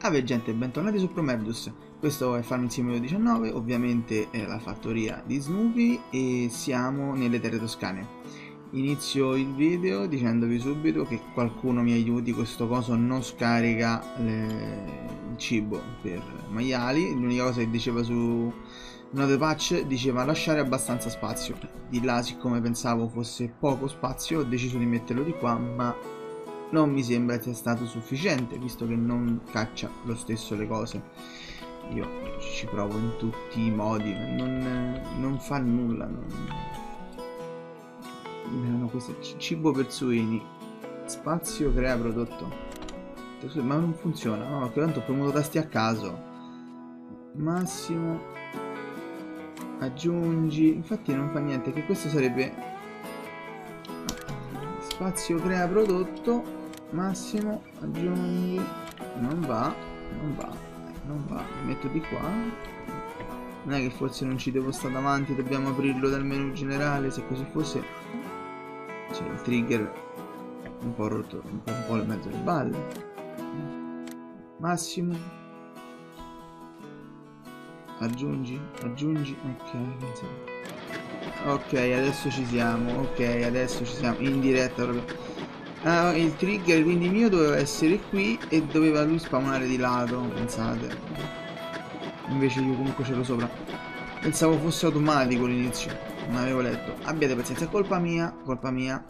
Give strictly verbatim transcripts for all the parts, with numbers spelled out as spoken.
Salve gente, bentornati su Promerdus. Questo è Farming Simulator diciannove, ovviamente è la fattoria di Snoopy e siamo nelle terre toscane. Inizio il video dicendovi subito che qualcuno mi aiuti, questo coso non scarica le... il cibo per maiali. L'unica cosa che diceva su Note Patch diceva lasciare abbastanza spazio. Di là, siccome pensavo fosse poco spazio, ho deciso di metterlo di qua, ma non mi sembra sia stato sufficiente, visto che non caccia lo stesso le cose. Io ci provo in tutti i modi, non, non fa nulla. Non... No, questo è cibo per suini. Spazio crea prodotto. Ma non funziona, no? Perché tanto ho premuto tasti a caso. Massimo. Aggiungi. Infatti non fa niente, che questo sarebbe... Spazio crea prodotto. Massimo, aggiungi, non va, non va, non va, mi metto di qua. Non è che forse non ci devo stare davanti, dobbiamo aprirlo dal menu generale, se così fosse. Cioè il trigger un po' rotto, un po', un po' in mezzo alle balle. Massimo. Aggiungi, aggiungi, ok, ok, adesso ci siamo, ok, adesso ci siamo, in diretta proprio. Ah, il trigger quindi mio doveva essere qui e doveva lui spawnare di lato, pensate. Invece io comunque ce l'ho sopra. Pensavo fosse automatico l'inizio, non avevo letto. Abbiate pazienza, è colpa mia, colpa mia.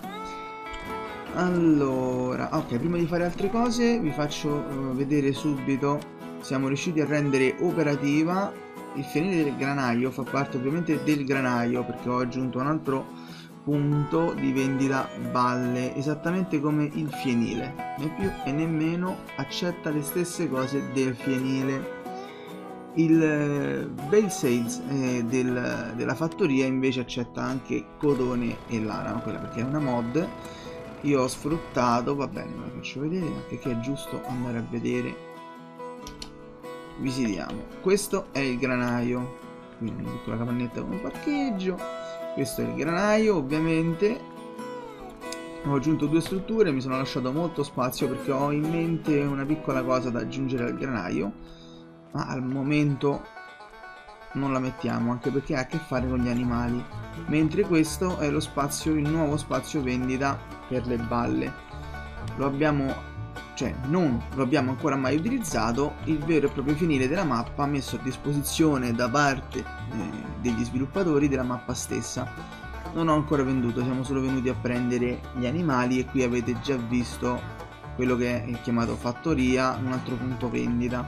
Allora, ok, prima di fare altre cose vi faccio uh, vedere subito. Siamo riusciti a rendere operativa il fienile del granaio, fa parte ovviamente del granaio perché ho aggiunto un altro punto di vendita balle, esattamente come il fienile, né più e né meno, accetta le stesse cose del fienile. Il eh, bale sales eh, del, della fattoria invece accetta anche cotone e lana, quella perché è una mod. Io ho sfruttato, va bene, ve la faccio vedere anche che è giusto andare a vedere. Visitiamo, questo è il granaio, quindi una piccola capannetta con un parcheggio. Questo è il granaio, ovviamente. Ho aggiunto due strutture, mi sono lasciato molto spazio perché ho in mente una piccola cosa da aggiungere al granaio, ma al momento non la mettiamo, anche perché ha a che fare con gli animali. Mentre questo è lo spazio, il nuovo spazio vendita per le balle. Lo abbiamo, cioè non lo abbiamo ancora mai utilizzato, il vero e proprio fienile della mappa messo a disposizione da parte eh, degli sviluppatori della mappa stessa. Non ho ancora venduto, siamo solo venuti a prendere gli animali e qui avete già visto quello che è chiamato fattoria, un altro punto vendita.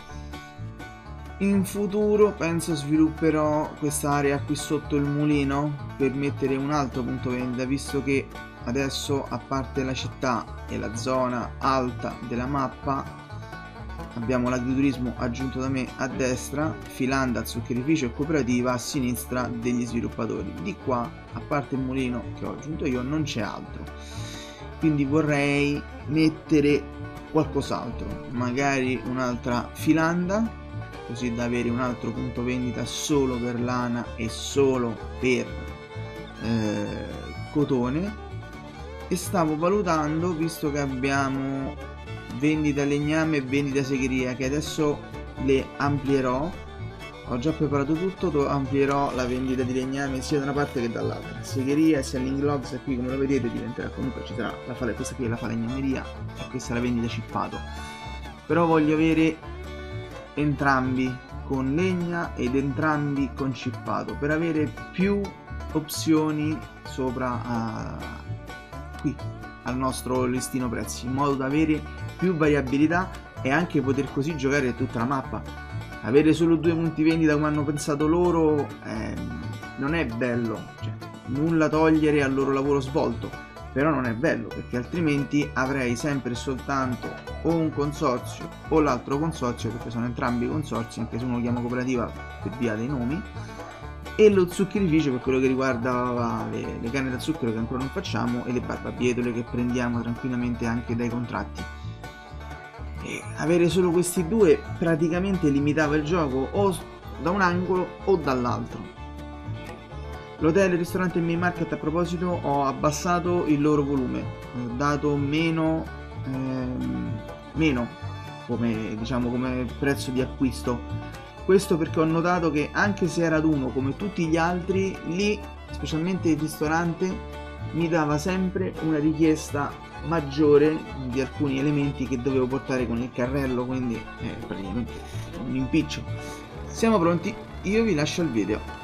In futuro penso svilupperò quest'area qui sotto il mulino per mettere un altro punto vendita, visto che adesso, a parte la città e la zona alta della mappa, abbiamo l'agriturismo aggiunto da me a destra, Filanda, zuccherificio e cooperativa a sinistra degli sviluppatori. Di qua, a parte il mulino che ho aggiunto io, non c'è altro. Quindi vorrei mettere qualcos'altro, magari un'altra Filanda, così da avere un altro punto vendita solo per lana e solo per eh, cotone. E stavo valutando, visto che abbiamo vendita legname e vendita segheria, che adesso le amplierò, ho già preparato tutto, amplierò la vendita di legname sia da una parte che dall'altra. Segheria e selling logs, e qui come lo vedete diventerà, comunque ci sarà la fale, questa qui è la falegnameria e questa è la vendita cippato. Però voglio avere entrambi con legna ed entrambi con cippato per avere più opzioni sopra a qui al nostro listino prezzi, in modo da avere più variabilità e anche poter così giocare tutta la mappa. Avere solo due punti vendita come hanno pensato loro eh, non è bello, cioè, nulla togliere al loro lavoro svolto, però non è bello perché altrimenti avrei sempre e soltanto o un consorzio o l'altro consorzio, perché sono entrambi consorzi, anche se uno lo chiama cooperativa per via dei nomi, e lo zuccherificio per quello che riguarda le, le canne da zucchero che ancora non facciamo e le barbabietole che prendiamo tranquillamente anche dai contratti. E avere solo questi due praticamente limitava il gioco o da un angolo o dall'altro. L'hotel, il ristorante e il main market, a proposito, ho abbassato il loro volume, ho dato meno, ehm, meno come, diciamo, come prezzo di acquisto. Questo perché ho notato che anche se era raduno come tutti gli altri, lì, specialmente il ristorante, mi dava sempre una richiesta maggiore di alcuni elementi che dovevo portare con il carrello, quindi è praticamente un impiccio. Siamo pronti, io vi lascio il video.